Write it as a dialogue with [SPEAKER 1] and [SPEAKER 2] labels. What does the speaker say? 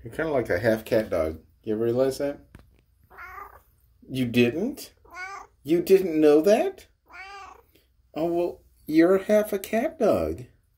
[SPEAKER 1] You're kind of like a half cat dog. You ever realize that? You didn't? You didn't know that? Oh, well, you're half a cat dog.